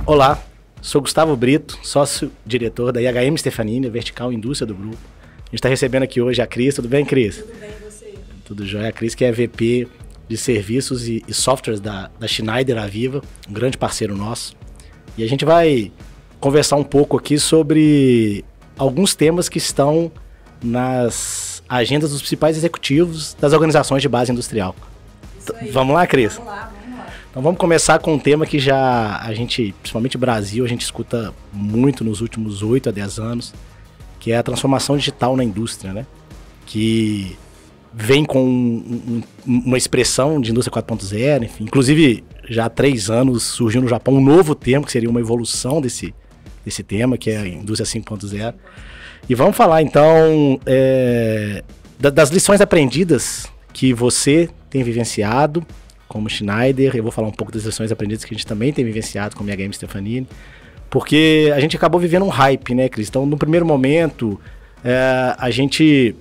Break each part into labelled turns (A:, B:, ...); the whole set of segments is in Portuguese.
A: Olá, sou Gustavo Brito, sócio-diretor da IHM Stefanini, vertical indústria do grupo. A gente está recebendo aqui hoje a Cris. Tudo bem, Cris?
B: Tudo bem, e você?
A: Tudo jóia. A Cris, que é VP de serviços e softwares da Schneider Aviva, um grande parceiro nosso. E a gente vai conversar um pouco aqui sobre alguns temas que estão nas agendas dos principais executivos das organizações de base industrial. Vamos lá, Cris?
B: Vamos lá.
A: Então vamos começar com um tema que já a gente, principalmente no Brasil, a gente escuta muito nos últimos 8 a 10 anos, que é a transformação digital na indústria, né? Que vem com uma expressão de indústria 4.0, enfim. Inclusive, já há 3 anos surgiu no Japão um novo termo, que seria uma evolução desse tema, que é a indústria 5.0. E vamos falar, então, das lições aprendidas que você tem vivenciado como Schneider. Eu vou falar um pouco das lições aprendidas que a gente também tem vivenciado como IHM Stefanini, porque a gente acabou vivendo um hype, né, Cris? Então, no primeiro momento, a gente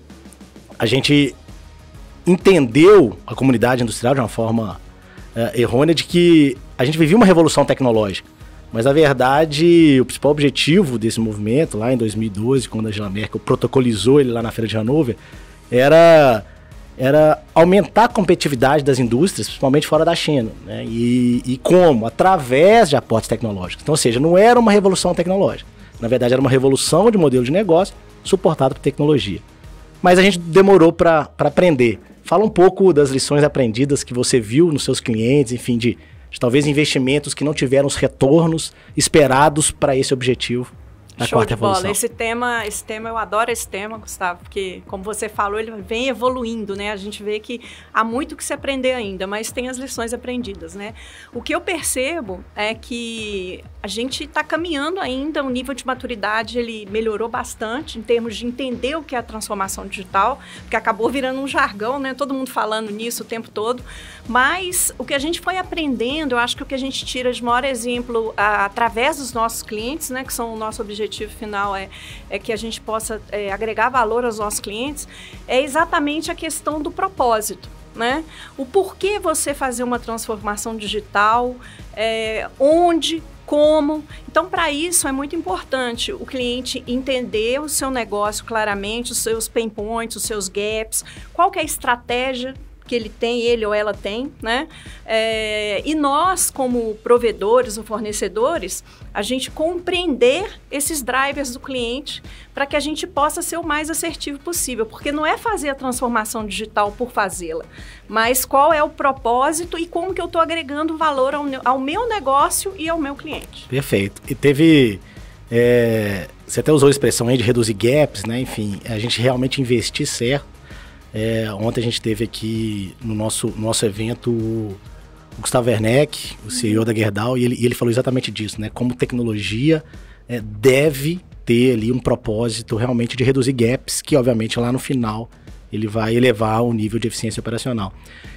A: entendeu a comunidade industrial de uma forma errônea de que a gente vivia uma revolução tecnológica. Mas, na verdade, o principal objetivo desse movimento, lá em 2012, quando a Angela Merkel protocolizou ele lá na Feira de Hannover, era aumentar a competitividade das indústrias, principalmente fora da China, né? E como? Através de aportes tecnológicos. Então, ou seja, não era uma revolução tecnológica. Na verdade, era uma revolução de modelo de negócio suportada por tecnologia. Mas a gente demorou para aprender. Fala um pouco das lições aprendidas que você viu nos seus clientes, enfim, de talvez investimentos que não tiveram os retornos esperados para esse objetivo.
B: Show de bola. Esse tema, eu adoro esse tema, Gustavo, porque, como você falou, ele vem evoluindo, né? A gente vê que há muito que se aprender ainda, mas tem as lições aprendidas, né? O que eu percebo é que a gente está caminhando ainda, o nível de maturidade, ele melhorou bastante em termos de entender o que é a transformação digital, porque acabou virando um jargão, né? Todo mundo falando nisso o tempo todo, mas o que a gente foi aprendendo, eu acho que o que a gente tira de maior exemplo através dos nossos clientes, né? Que são o nosso objetivo final é que a gente possa agregar valor aos nossos clientes, é exatamente a questão do propósito, né? O porquê você fazer uma transformação digital, onde, como. Então, para isso é muito importante o cliente entender o seu negócio claramente, os seus pain points, os seus gaps, qual que é a estratégia que ele ou ela tem, né? E nós, como provedores ou fornecedores, a gente compreender esses drivers do cliente para que a gente possa ser o mais assertivo possível, porque não é fazer a transformação digital por fazê-la, mas qual é o propósito e como que eu estou agregando valor ao meu negócio e ao meu cliente.
A: Perfeito. E teve... você até usou a expressão aí de reduzir gaps, né? Enfim, a gente realmente investir certo. Ontem a gente teve aqui no nosso evento o Gustavo Werneck, o CEO da Gerdau, e ele falou exatamente disso, né? Como tecnologia deve ter ali um propósito realmente de reduzir gaps, que obviamente lá no final ele vai elevar o nível de eficiência operacional.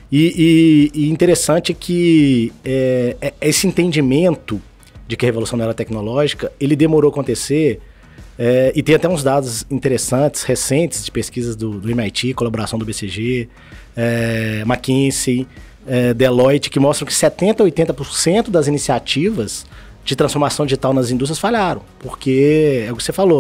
A: E interessante que esse entendimento de que a revolução não era tecnológica, ele demorou a acontecer. E tem até uns dados interessantes, recentes, de pesquisas do MIT, colaboração do BCG, McKinsey, Deloitte, que mostram que 70% a 80% das iniciativas de transformação digital nas indústrias falharam. Porque, é o que você falou,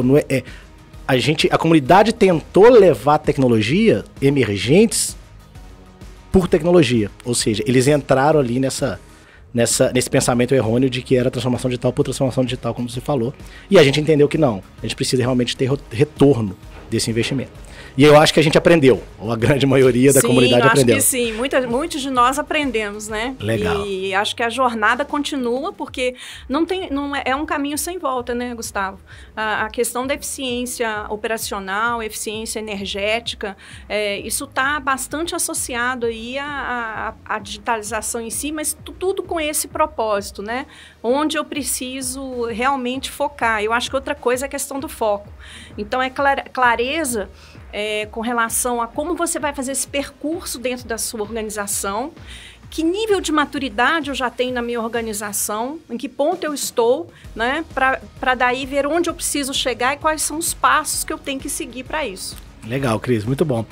A: a comunidade tentou levar tecnologia emergentes por tecnologia. Ou seja, eles entraram ali nesse pensamento errôneo de que era transformação digital por transformação digital, como você falou. E a gente entendeu que não. A gente precisa realmente ter retorno desse investimento. E eu acho que a gente aprendeu, ou a grande maioria da comunidade aprendeu.
B: Sim, acho que sim. Muitos de nós aprendemos, né?
A: Legal.
B: E acho que a jornada continua, porque não é um caminho sem volta, né, Gustavo? A questão da eficiência operacional, eficiência energética, isso está bastante associado aí à digitalização em si, mas tudo com esse propósito, né? Onde eu preciso realmente focar. Eu acho que outra coisa é a questão do foco. Então, clareza com relação a como você vai fazer esse percurso dentro da sua organização, que nível de maturidade eu já tenho na minha organização, em que ponto eu estou, né, para daí ver onde eu preciso chegar e quais são os passos que eu tenho que seguir para isso.
A: Legal, Cris, muito bom.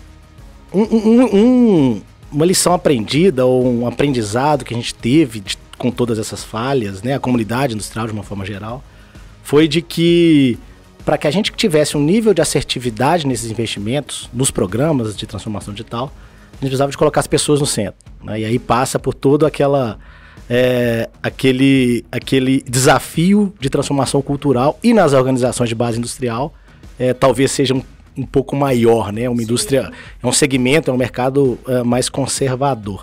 A: Uma lição aprendida ou um aprendizado que a gente teve com todas essas falhas, né, a comunidade industrial de uma forma geral, foi de que para que a gente tivesse um nível de assertividade nesses investimentos, nos programas de transformação digital, a gente precisava de colocar as pessoas no centro, né? E aí passa por todo aquele desafio de transformação cultural e nas organizações de base industrial, talvez seja um pouco maior, né? Uma indústria, é um segmento, é um mercado mais conservador.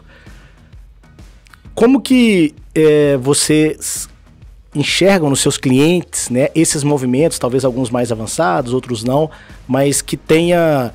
A: Como que vocês enxergam nos seus clientes, né, esses movimentos, talvez alguns mais avançados, outros não, mas que tenha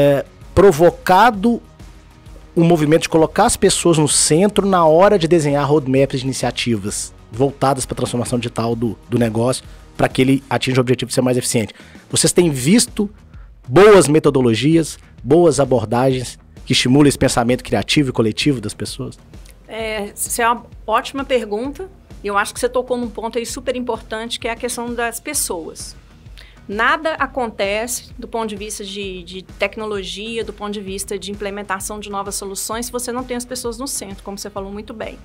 A: provocado um movimento de colocar as pessoas no centro na hora de desenhar roadmaps de iniciativas voltadas para a transformação digital do negócio, para que ele atinja o objetivo de ser mais eficiente? Vocês têm visto boas metodologias, boas abordagens que estimulam esse pensamento criativo e coletivo das pessoas?
B: Essa é uma ótima pergunta. Eu acho que você tocou num ponto aí super importante, que é a questão das pessoas. Nada acontece do ponto de vista de tecnologia, do ponto de vista de implementação de novas soluções, se você não tem as pessoas no centro, como você falou muito bem.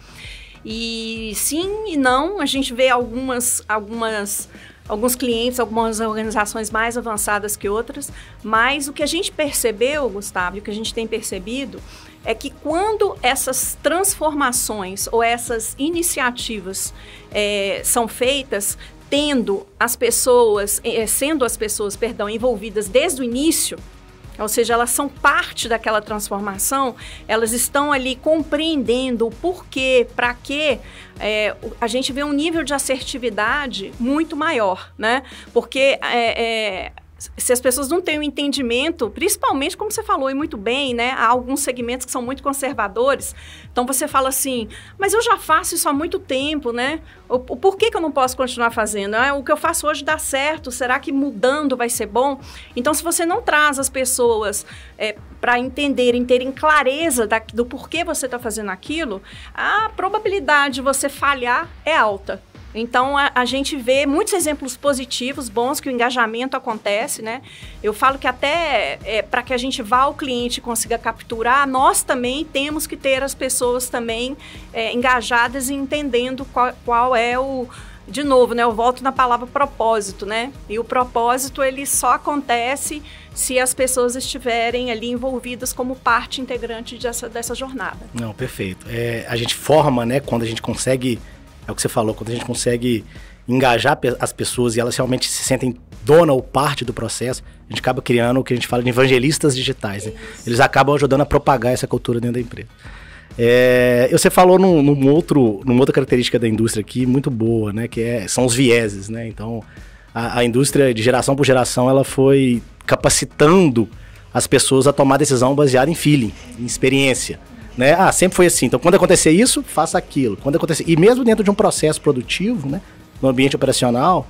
B: E sim e não, a gente vê alguns clientes, algumas organizações mais avançadas que outras, mas o que a gente percebeu, Gustavo, e o que a gente tem percebido, é que quando essas transformações ou essas iniciativas são feitas, sendo as pessoas, envolvidas desde o início, ou seja, elas são parte daquela transformação, elas estão ali compreendendo o porquê, para quê, a gente vê um nível de assertividade muito maior, né? Porque se as pessoas não têm um entendimento, principalmente, como você falou e muito bem, né? Há alguns segmentos que são muito conservadores. Então, você fala assim, mas eu já faço isso há muito tempo, né? Por que eu não posso continuar fazendo? O que eu faço hoje dá certo, será que mudando vai ser bom? Então, se você não traz as pessoas para entenderem, terem clareza do porquê você está fazendo aquilo, a probabilidade de você falhar é alta. Então, a gente vê muitos exemplos positivos, bons, que o engajamento acontece, né? Eu falo que até para que a gente vá ao cliente e consiga capturar, nós também temos que ter as pessoas também engajadas e entendendo qual é o... De novo, né? Eu volto na palavra propósito, né? E o propósito, ele só acontece se as pessoas estiverem ali envolvidas como parte integrante dessa jornada.
A: Não, perfeito. A gente forma, né? Quando a gente consegue... É o que você falou, quando a gente consegue engajar as pessoas e elas realmente se sentem dona ou parte do processo, a gente acaba criando o que a gente fala de evangelistas digitais, né? Eles acabam ajudando a propagar essa cultura dentro da empresa. Você falou numa outra característica da indústria aqui, muito boa, né? Que são os vieses, né? Então, a indústria de geração por geração, ela foi capacitando as pessoas a tomar decisão baseada em feeling, em experiência. Né? Sempre foi assim. Então, quando acontecer isso, faça aquilo. E mesmo dentro de um processo produtivo, né, no ambiente operacional,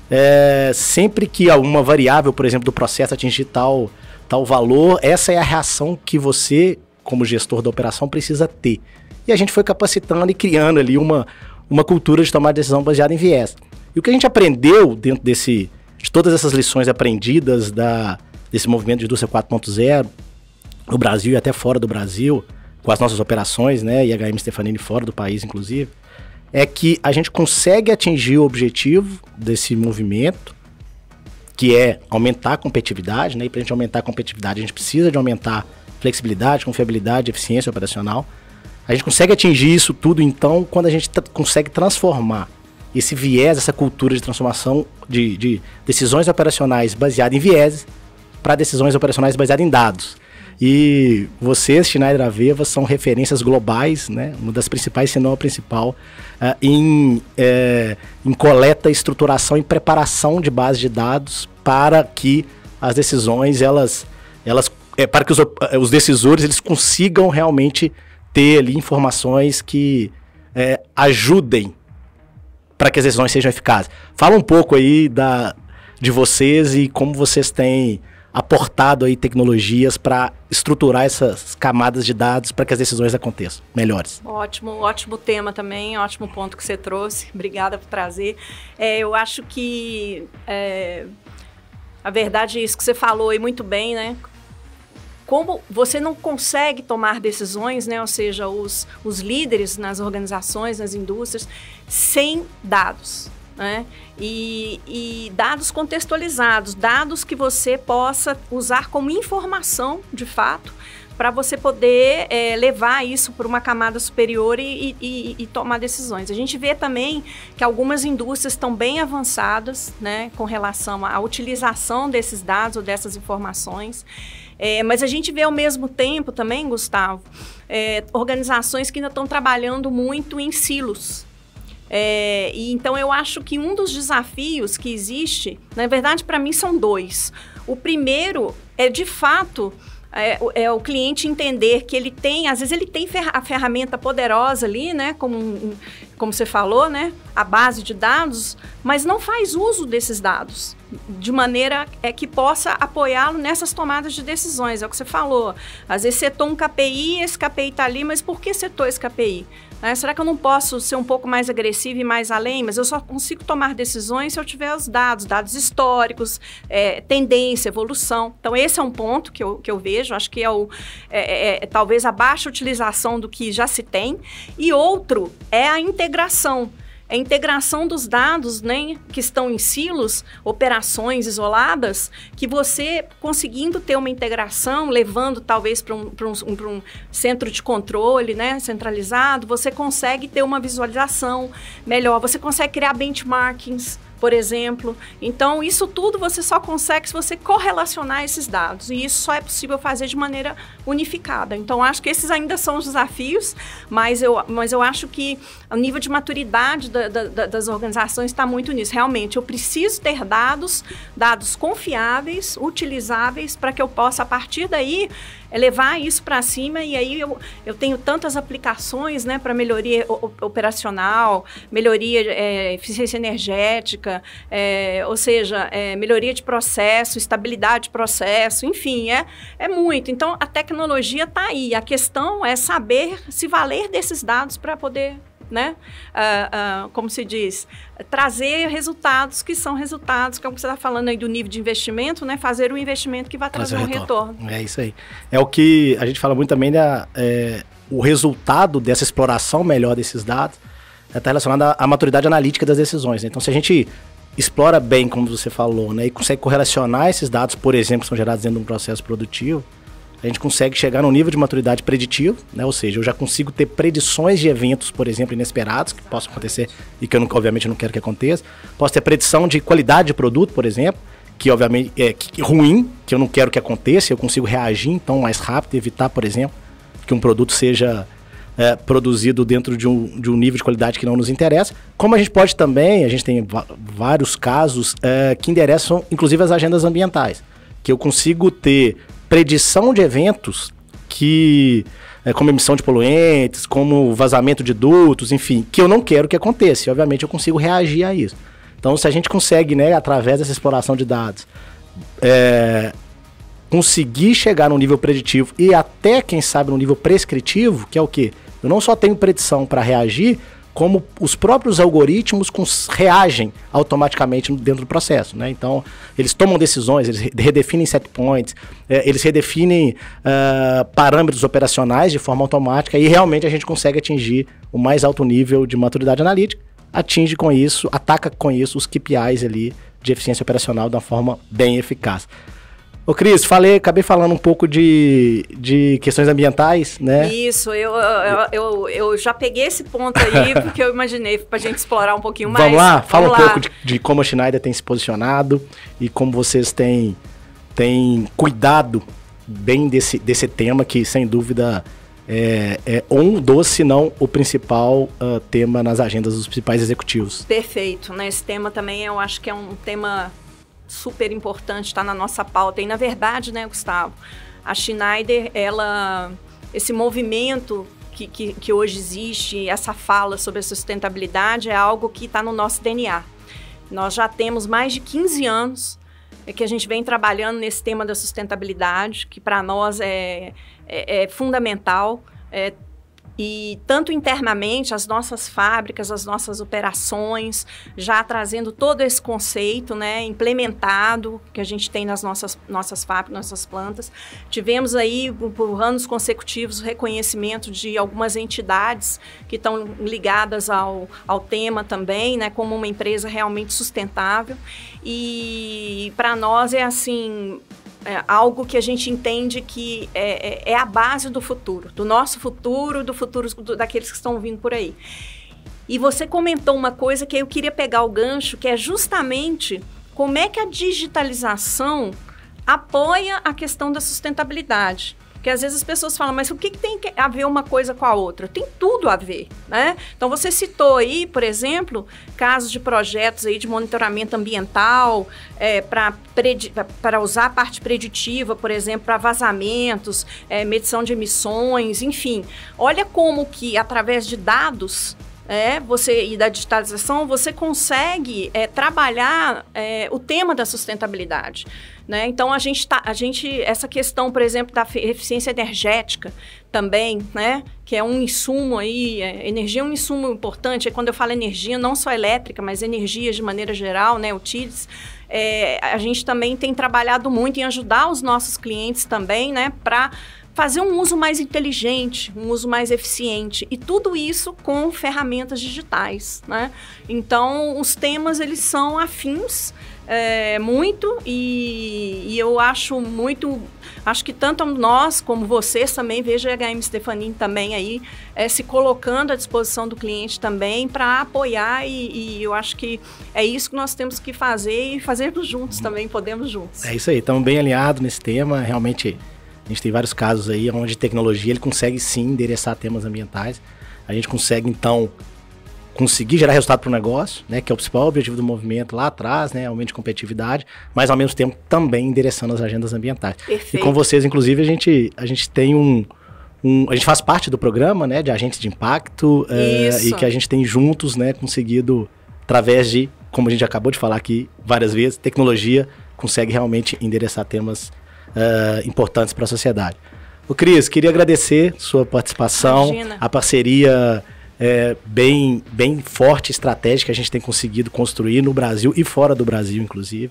A: sempre que alguma variável, por exemplo, do processo atingir tal valor, essa é a reação que você, como gestor da operação, precisa ter. E a gente foi capacitando e criando ali uma cultura de tomar decisão baseada em viés. E o que a gente aprendeu dentro de todas essas lições aprendidas desse movimento de indústria 4.0 no Brasil e até fora do Brasil, com as nossas operações, né, e HM Stefanini fora do país, inclusive, é que a gente consegue atingir o objetivo desse movimento, que é aumentar a competitividade, né, e para a gente aumentar a competitividade, a gente precisa de aumentar flexibilidade, confiabilidade, eficiência operacional. A gente consegue atingir isso tudo, então, quando a gente consegue transformar esse viés, essa cultura de transformação de decisões operacionais baseadas em vieses para decisões operacionais baseadas em dados. E vocês, Schneider Aveva, são referências globais, né? Uma das principais, se não a principal, em coleta, estruturação e preparação de bases de dados para que as decisões, para que os decisores eles consigam realmente ter ali informações que ajudem para que as decisões sejam eficazes. Fala um pouco aí de vocês e como vocês têm aportado aí tecnologias para estruturar essas camadas de dados para que as decisões aconteçam melhores.
B: Ótimo tema também, ótimo ponto que você trouxe. Obrigada por trazer. Eu acho que a verdade é isso que você falou e muito bem, né? como você não consegue tomar decisões, né? Ou seja, os líderes nas organizações, nas indústrias, sem dados, né? E dados contextualizados, dados que você possa usar como informação, de fato, para você poder levar isso para uma camada superior e tomar decisões. A gente vê também que algumas indústrias estão bem avançadas, né, com relação à utilização desses dados ou dessas informações. Mas a gente vê ao mesmo tempo também, Gustavo, organizações que ainda estão trabalhando muito em silos. E então eu acho que um dos desafios que existe, na verdade para mim são dois. O primeiro é de fato o cliente entender que ele tem, às vezes ele tem a ferramenta poderosa ali, né, como você falou, né, a base de dados, mas não faz uso desses dados de maneira que possa apoiá-lo nessas tomadas de decisões. É o que você falou. Às vezes setou um KPI, esse KPI está ali, mas por que setou esse KPI? Será que eu não posso ser um pouco mais agressivo e mais além? Mas eu só consigo tomar decisões se eu tiver os dados históricos, tendência, evolução. Então, esse é um ponto que eu vejo. Acho que talvez a baixa utilização do que já se tem. E outro é a integração. A integração dos dados, né, que estão em silos, operações isoladas, que você conseguindo ter uma integração, levando talvez para um centro de controle, né, centralizado, você consegue ter uma visualização melhor, você consegue criar benchmarkings, por exemplo. Então, isso tudo você só consegue se você correlacionar esses dados. E isso só é possível fazer de maneira unificada. Então, acho que esses ainda são os desafios, mas eu acho que o nível de maturidade das organizações está muito nisso. Realmente, eu preciso ter dados confiáveis, utilizáveis, para que eu possa, a partir daí, levar isso para cima. E aí eu tenho tantas aplicações, né, para melhoria operacional, melhoria eficiência energética, ou seja, melhoria de processo, estabilidade de processo, enfim, é muito. Então, a tecnologia está aí. A questão é saber se valer desses dados para poder, né, como se diz, trazer resultados que são resultados, como você está falando aí do nível de investimento, né, fazer um investimento que vai trazer um retorno.
A: É isso aí. É o que a gente fala muito também, o resultado dessa exploração melhor desses dados está relacionado à maturidade analítica das decisões, né? Então, se a gente explora bem, como você falou, né, e consegue correlacionar esses dados, por exemplo, que são gerados dentro de um processo produtivo, a gente consegue chegar num nível de maturidade preditivo, né? Ou seja, eu já consigo ter predições de eventos, por exemplo, inesperados, que possam acontecer e que eu, obviamente, não quero que aconteça. Posso ter predição de qualidade de produto, por exemplo, que, obviamente, é ruim, que eu não quero que aconteça, eu consigo reagir, então, mais rápido, evitar, por exemplo, que um produto seja produzido dentro de um nível de qualidade que não nos interessa. Como a gente pode também, a gente tem vários casos que endereçam, inclusive, as agendas ambientais, que eu consigo ter predição de eventos que, como emissão de poluentes, como vazamento de dutos, enfim, que eu não quero que aconteça. E, obviamente, eu consigo reagir a isso. Então, se a gente consegue, né, através dessa exploração de dados, conseguir chegar no nível preditivo e até, quem sabe, no nível prescritivo, que é o quê? Eu não só tenho predição para reagir, como os próprios algoritmos reagem automaticamente dentro do processo, né? Então, eles tomam decisões, eles redefinem set points, eles redefinem parâmetros operacionais de forma automática e realmente a gente consegue atingir o mais alto nível de maturidade analítica, ataca com isso os KPIs ali de eficiência operacional de uma forma bem eficaz. Ô Cris, acabei falando um pouco de questões ambientais, né?
B: Isso, eu já peguei esse ponto aí, porque eu imaginei pra gente explorar um pouquinho mais.
A: Vamos lá? Fala um pouco de como a Schneider tem se posicionado e como vocês têm cuidado bem desse tema, que sem dúvida é um dos, se não o principal tema nas agendas dos principais executivos.
B: Perfeito, né? Esse tema também eu acho que é um tema super importante, está na nossa pauta. E, na verdade, né, Gustavo, a Schneider, esse movimento que hoje existe, essa fala sobre a sustentabilidade, é algo que está no nosso DNA. Nós já temos mais de 15 anos que a gente vem trabalhando nesse tema da sustentabilidade, que para nós é fundamental. E tanto internamente, as nossas fábricas, as nossas operações, já trazendo todo esse conceito, né, implementado, que a gente tem nas nossas fábricas, nossas plantas. Tivemos aí, por anos consecutivos, o reconhecimento de algumas entidades que estão ligadas ao tema também, né, como uma empresa realmente sustentável. E para nós é assim... algo que a gente entende que é a base do futuro, do nosso futuro, do futuro daqueles que estão vindo por aí. E você comentou uma coisa que eu queria pegar o gancho, que é justamente como é que a digitalização apoia a questão da sustentabilidade. Porque às vezes as pessoas falam, mas o que tem a ver uma coisa com a outra? Tem tudo a ver, né? Então você citou aí, por exemplo, casos de projetos aí de monitoramento ambiental, para usar a parte preditiva, por exemplo, para vazamentos, medição de emissões, enfim. Olha como que através de dados... e da digitalização, você consegue trabalhar o tema da sustentabilidade. Né? Então, essa questão, por exemplo, da eficiência energética também, né? Que é um insumo aí, energia é um insumo importante. Quando eu falo energia, não só elétrica, mas energia de maneira geral, né? Utilities. A gente também tem trabalhado muito em ajudar os nossos clientes também, né? Para fazer um uso mais inteligente, um uso mais eficiente. E tudo isso com ferramentas digitais, né? Então, os temas, eles são afins muito e eu acho que tanto nós como vocês também, vejo a HM Stefanin também aí se colocando à disposição do cliente também para apoiar e eu acho que é isso que nós temos que fazer e fazermos juntos também, podemos juntos.
A: É isso aí, estamos bem alinhados nesse tema, realmente a gente tem vários casos aí onde tecnologia ele consegue sim endereçar temas ambientais, a gente consegue então conseguir gerar resultado para o negócio, né, que é o principal objetivo do movimento lá atrás, né, aumento de competitividade, mas ao mesmo tempo também endereçando as agendas ambientais.
B: Perfeito.
A: E com vocês, inclusive, a gente tem a gente faz parte do programa, né, de agentes de impacto e que a gente tem juntos, né, conseguido, através de, como a gente acabou de falar aqui várias vezes, tecnologia consegue realmente endereçar temas importantes para a sociedade. O Cris, queria agradecer sua participação,
B: Imagina.
A: A parceria bem forte, estratégica que a gente tem conseguido construir no Brasil e fora do Brasil, inclusive.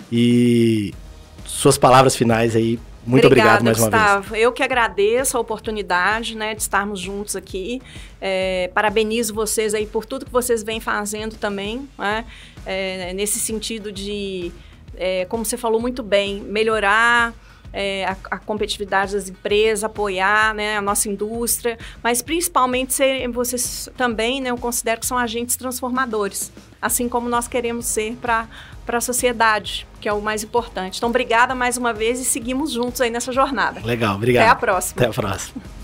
A: E suas palavras finais aí. Muito obrigado mais
B: Gustavo.
A: uma vez.
B: Eu que agradeço a oportunidade, né, de estarmos juntos aqui. Parabenizo vocês aí por tudo que vocês vêm fazendo também, né, nesse sentido de, como você falou muito bem, melhorar a competitividade das empresas, apoiar, né, a nossa indústria, mas principalmente vocês também, né, eu considero que são agentes transformadores, assim como nós queremos ser para a sociedade, que é o mais importante. Então, obrigada mais uma vez e seguimos juntos aí nessa jornada.
A: Legal, obrigado.
B: Até a próxima.
A: Até a próxima.